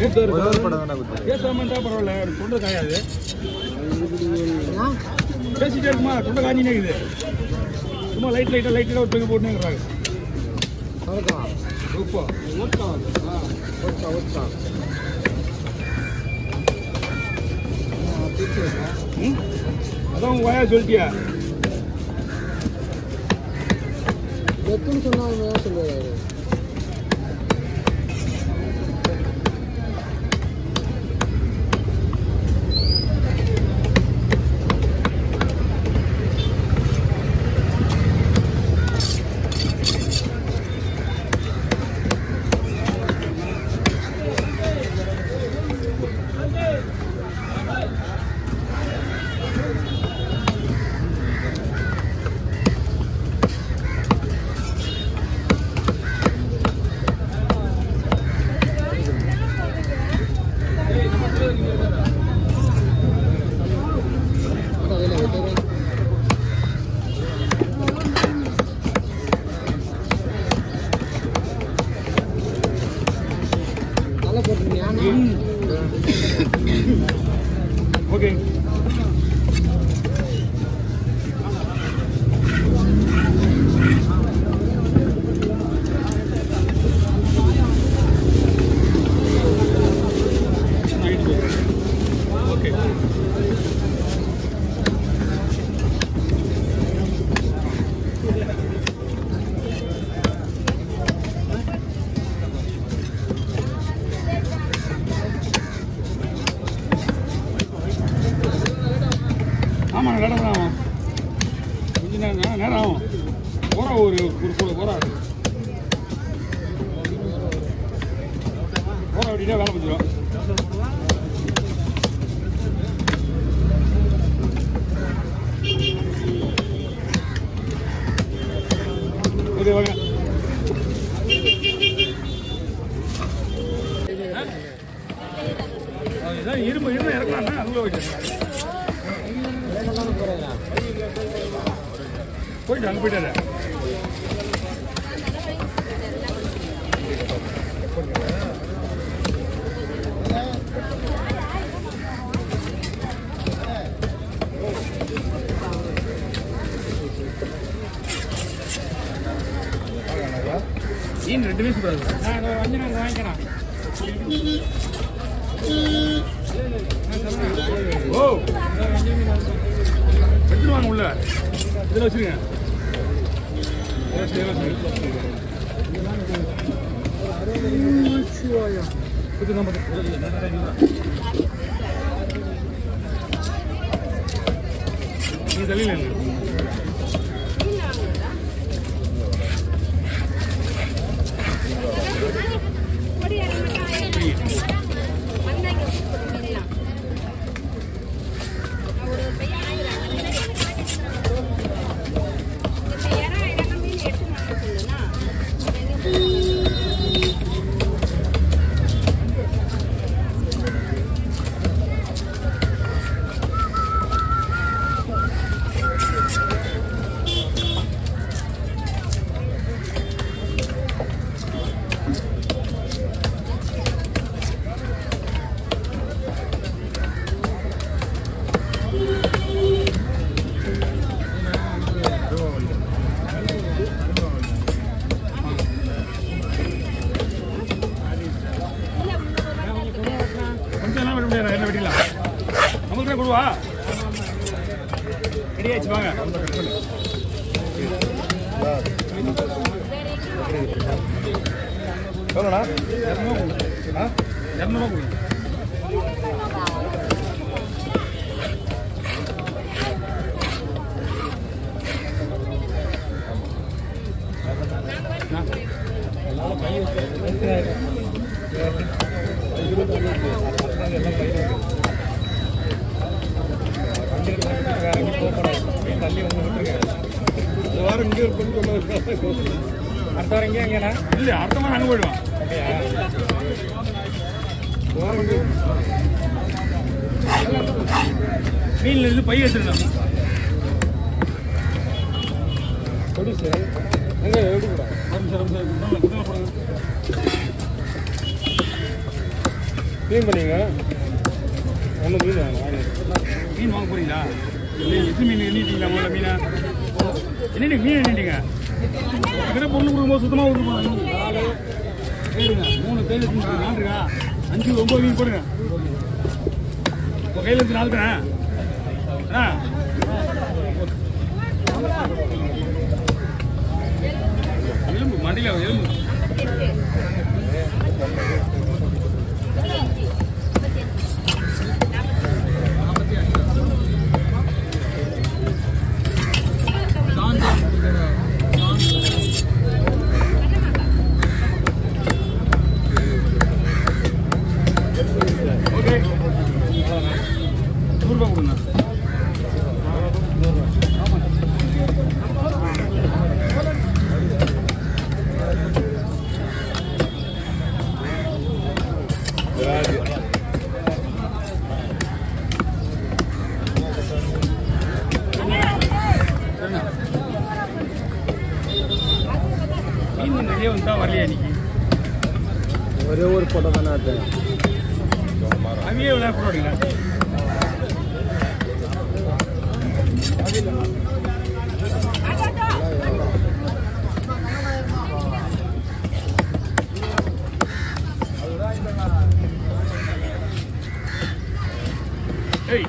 பேசாமட்டா பரவாயில்ல, தொண்டை காயாது. பேசிட்டே இருக்குமா, தொண்டை காஞ்சினே இருக்குது. சும்மா லைட்டாக ஒரு பெரிய போட்டுங்கிறாங்க. அதான் உங்க வாயா சொல்லிட்டியா? சொன்னா சொல்லுவாரு. ஓகே. ஆமாம், நேரம் ஆகும், கொஞ்சம் நேரம் ஆகும். போகிறா ஒரு போகிறா அப்படின்னா வேலை பண்ணிடும். ஓகே வாங்க. இரும்பு இறக்கலாம்னா அதுக்குள்ள போயிட்டு அங்கே போயிட்டாரு. மீன் 2 பீஸ் கூடாது. நான் வாங்கிக்கிறேன். ஓ எடுத்துட்டு வாங்க உள்ள. இதில் வச்சுருங்க. நீ தள்ளியில் என்ன வெட்டிக்கலாம். நமக்கு கொடுவா ரெடியாச்சு வாங்க. எவ்வளோண்ணா? 200 கொடுங்க. வாரம் இங்கே இருக்குன்னு அடுத்த வாரம் இங்கே அங்கேண்ணா? இல்லை, அடுத்த வாரம் அங்கே போயிடுவான். மீனில் இருந்து பை எடுத்துருந்தோம். கொடி சார் எங்கே எப்படி கூட சார் க்ளீன் பண்ணீங்க ஒன்று மீன் மீன் வாங்க போறீங்களா இல்லை எது மீன் எண்ணிட்டீங்களா முதல்ல மீனை என்னடி மீன் எண்ணிட்டீங்க கிட்ட பொண்ணு கொடுக்கும்போது சுத்தமாக கொடுக்கணும் 4 கேளுங்க 3 கையில் 4 இருக்கா 5 9 மீன் போடுங்க உங்கள் கையில் இருந்து 4 தானே அண்ணா எலும்பு மண்டியில் எலும்பு வரலையா இன்னைக்கு ஒரே ஒரு போட்டோ தானே அது அவையே விளையாட போடுறீங்களா ஏய்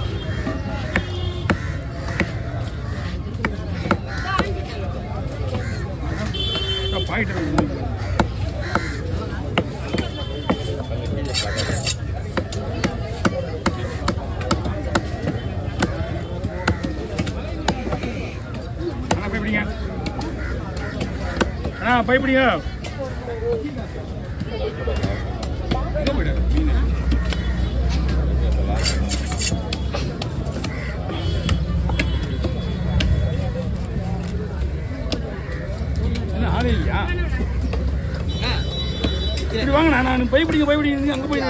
பாயிட்டு பயப்படிங்க பயப்படிங்க ஆளே இல்லையா இப்படி வாங்கண்ணா நான் பயப்படிங்க அங்கே போய்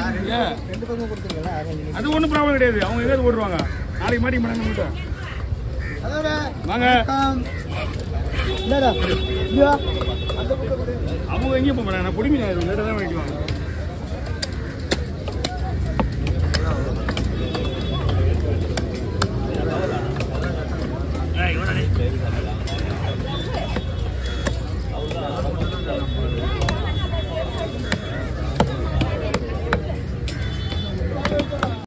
அது ஒன்றும் ப்ராப்ளம் கிடையாது அவங்க எதாவது ஓடுவாங்க நாளைக்கு மாட்டி பண்ணாங்க வாங்க அவங்க எங்கேயும் போக மாட்டாங்க நான் பொடிமீன் லேட்டாக தான் வாங்கிட்டு வாங்க